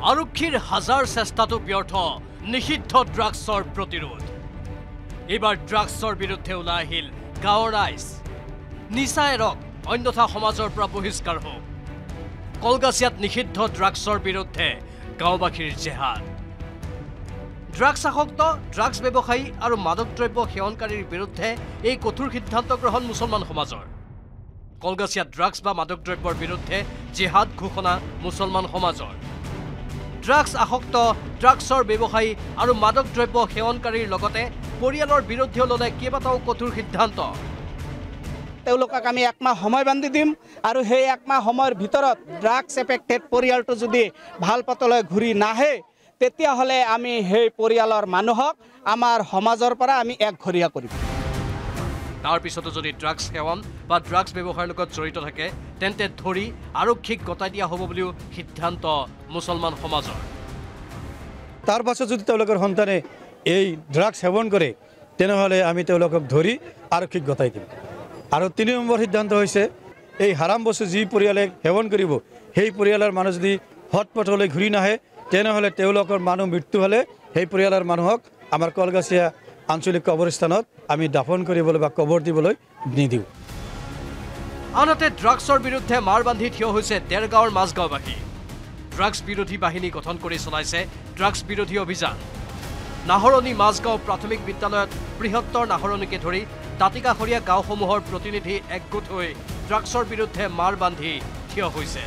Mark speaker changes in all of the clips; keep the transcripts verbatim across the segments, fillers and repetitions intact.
Speaker 1: আৰক্ষীৰ হাজাৰ চেষ্টাটো ব্যৰ্থ নিষিদ্ধ ড্ৰাগছৰ প্ৰতিৰোধ এবাৰ ড্ৰাগছৰ বিৰুদ্ধে ওলাই আহিল গাঁৱৰ ৰাইজ নিচা এৰক অন্যথা সমাজৰ পৰা বহিষ্কাৰ হোক কলগাছিয়াত নিষিদ্ধ ড্ৰাগছৰ বিৰুদ্ধে গাঁওবাসীৰ জেহাদ ড্ৰাগছ আসক্ত ড্ৰাগছ ব্যৱসায়ী আৰু মাদক দ্ৰব্য সেৱনকাৰীৰ বিৰুদ্ধে এই কঠোৰ সিদ্ধান্ত গ্ৰহণ মুছলমান সমাজৰ কলগাছিয়াত ড্ৰাগছ বা মাদক দ্ৰব্যৰ বিৰুদ্ধে জেহাদ ঘোষণা মুছলমান সমাজৰ ড্ৰাগছ আসক্ত ড্ৰাগছৰ ব্যৱসায়ী আৰু মাদক দ্ৰব্য সেৱনকাৰীৰ লগতে পৰিয়ালৰ বিৰুদ্ধে ললে কেইবাটাও কঠোৰ সিদ্ধান্ত
Speaker 2: তেওঁলোকক আমি একমাহ সময় বান্ধি দিম আৰু সেই একমাহ সময়ৰ ভিতৰত ড্ৰাগছ এফেক্টেড পৰিয়ালটো যদি ভাল পথলৈ ঘূৰি নাহে তেতিয়াহ'লে আমি সেই পৰিয়ালৰ মানুহক আমাৰ সমাজৰ পৰা আমি একঘৰীয়া কৰিম
Speaker 1: তাৰ পিছতো যদি ড্ৰাগছ সেৱন বা ড্ৰাগছ ব্যৱসায়ৰ লগত জড়িত থাকে তেন্তে ধৰি আৰক্ষীক গতাই দিয়া হ'ব বুলিও সিদ্ধান্ত মুছলমান সমাজৰ
Speaker 3: তাৰ পাছত যদি তেওঁলোকৰ সন্তানে এই ড্ৰাগছ সেৱন কৰে তেনেহ'লে আমি তেওঁলোকক ধৰি আৰক্ষীক গতাই দিম আৰু তিনি নম্বৰ সিদ্ধান্ত হৈছে এই হাৰাম বস্তু যি পৰিয়ালে সেৱন কৰিব সেই পৰিয়ালৰ মানুহ যদি হট পথলৈ ঘূৰি নাহে তেনেহ'লে তেওঁলোকৰ মানুহ মৃত্যু হ'লে সেই পৰিয়ালৰ মানুহক আমাৰ কলগাছিয়া আঞ্চলিক কবৰস্থানত আমি দাফন কৰিবলৈ বা কবৰ দিবলৈ নিদিওঁ
Speaker 1: আনহাতে ড্ৰাগছৰ বিৰুদ্ধে মাৰ বান্ধি থিয় হৈছে দেৰগাঁৱৰ মাজগাঁওবাসী ড্ৰাগছ বিৰোধী বাহিনী গঠন কৰি চলাইছে ড্ৰাগছ বিৰোধী অভিযান নাহৰণি মাজগাঁও প্ৰাথমিক বিদ্যালয়ত বৃহত্তৰ নাহৰণিকে ধৰি দাঁতিকাষৰীয়া গাঁওসমূহৰ প্ৰতিনিধি একগোট হৈ ড্ৰাগছৰ বিৰুদ্ধে মাৰ বান্ধি থিয় হৈছে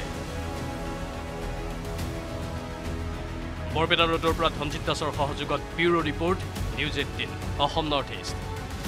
Speaker 1: বৰপেটা ৰোডৰ পৰা ধনজিৎ দাসৰ সহযোগত bureau report News Eighteen Assam North East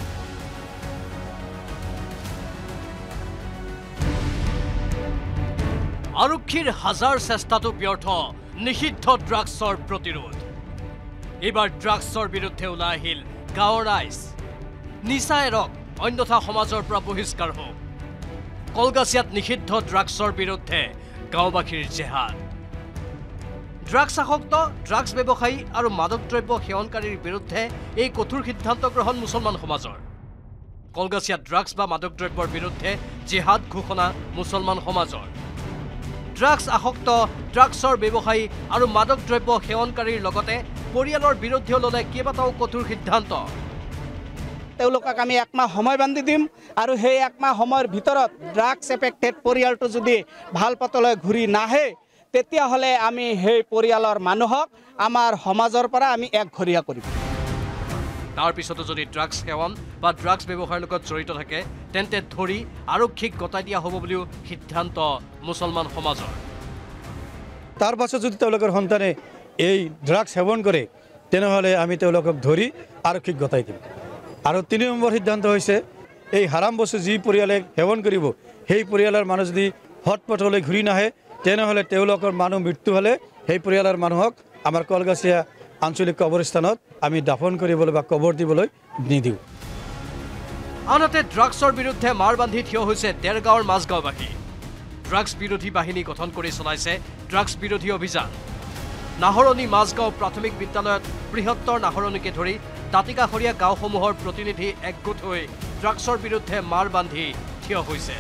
Speaker 1: আৰক্ষীৰ হাজাৰ চেষ্টাটো ব্যৰ্থ নিষিদ্ধ ড্ৰাগছৰ প্ৰতিৰোধ এবাৰ ড্ৰাগছৰ বিৰুদ্ধে ওলাই আহিল গাঁৱৰ ৰাইজ নিচা এৰক অন্যথা সমাজৰ পৰা বহিষ্কাৰ হোক কলগাছিয়াত নিষিদ্ধ ড্ৰাগছৰ বিৰুদ্ধে গাঁওবাসীৰ জেহাদ ড্ৰাগছ আসক্ত ড্ৰাগছ ব্যৱসায়ী আৰু মাদক দ্ৰব্য সেৱনকাৰীৰ বিৰুদ্ধে এই কঠোৰ সিদ্ধান্ত গ্ৰহণ মুছলমান সমাজৰ কলগাছিয়াত ড্ৰাগছ বা মাদক দ্ৰব্যৰ বিৰুদ্ধে জেহাদ ঘোষণা মুছলমান সমাজৰ ড্ৰাগছ আসক্ত ড্ৰাগছৰ ব্যৱসায়ী আৰু মাদক দ্ৰব্য সেৱনকাৰীৰ লগতে পৰিয়ালৰ বিৰুদ্ধে ললে কেইবাটাও কঠোৰ সিদ্ধান্ত
Speaker 2: তেওঁলোকক আমি একমাহ সময় বান্ধি দিম আৰু সেই একমাহ সময়ৰ ভিতৰত ড্ৰাগছ এফেক্টেড পৰিয়ালটো যদি ভাল পথলৈ ঘূৰি নাহে তেতিয়াহ'লে আমি সেই পৰিয়ালৰ মানুহক আমাৰ সমাজৰ পৰা আমি একঘৰীয়া কৰিম
Speaker 1: তাৰ পিছতো যদি ড্ৰাগছ সেৱন বা ড্ৰাগছ ব্যৱসায়ৰ লগত জড়িত থাকে তেন্তে ধৰি আৰক্ষীক গতাই দিয়া হ'ব বুলিও সিদ্ধান্ত মুছলমান সমাজৰ
Speaker 3: তাৰ পাছত যদি তেওঁলোকৰ সন্তানে এই ড্ৰাগছ সেৱন কৰে তেনেহ'লে আমি তেওঁলোকক ধৰি আৰক্ষীক গতাই দিম আৰু তিনি নম্বৰ সিদ্ধান্ত হৈছে এই হাৰাম বস্তু যি পৰিয়ালে সেৱন কৰিব সেই পৰিয়ালৰ মানুহ যদি হট পথলৈ ঘূৰি নাহে তেনেহ'লে তেওঁলোকৰ মানুহ মৃত্যু হ'লে সেই পৰিয়ালৰ মানুহক আমাৰ কলগাছিয়া আঞ্চলিক কবৰস্থানত আমি দাফন কৰিবলৈ বা কবৰ দিবলৈ নিদিওঁ
Speaker 1: আনহাতে ড্ৰাগছৰ বিৰুদ্ধে মাৰ বান্ধি থিয় হৈছে দেৰগাঁৱৰ মাজগাঁওবাসী ড্ৰাগছ বিৰোধী বাহিনী গঠন কৰি চলাইছে ড্ৰাগছ বিৰোধী অভিযান নাহৰণি মাজগাঁও প্ৰাথমিক বিদ্যালয়ত বৃহত্তৰ নাহৰণিকে ধৰি দাঁতিকাষৰীয়া গাঁওসমূহৰ প্ৰতিনিধি একগোট হৈ ড্ৰাগছৰ বিৰুদ্ধে মাৰ বান্ধি থিয় হৈছে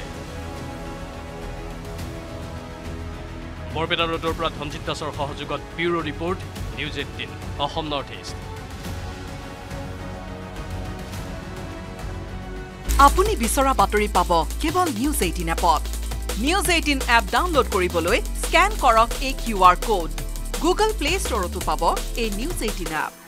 Speaker 1: বৰপেটা ৰোডৰ পৰা ধনজিৎ দাসৰ সহযোগত bureau report News Eighteen Assam North East
Speaker 4: আপুনি বিচৰা বাতৰি পাব কেৱল নিউজ এইটিন এপত নিউজ এইটিন এপ ডাউনলোড কৰিবলৈ স্কেন কৰক এই Q R code Google Play ষ্টৰতো পাব এই নিউজ এইটিন এপ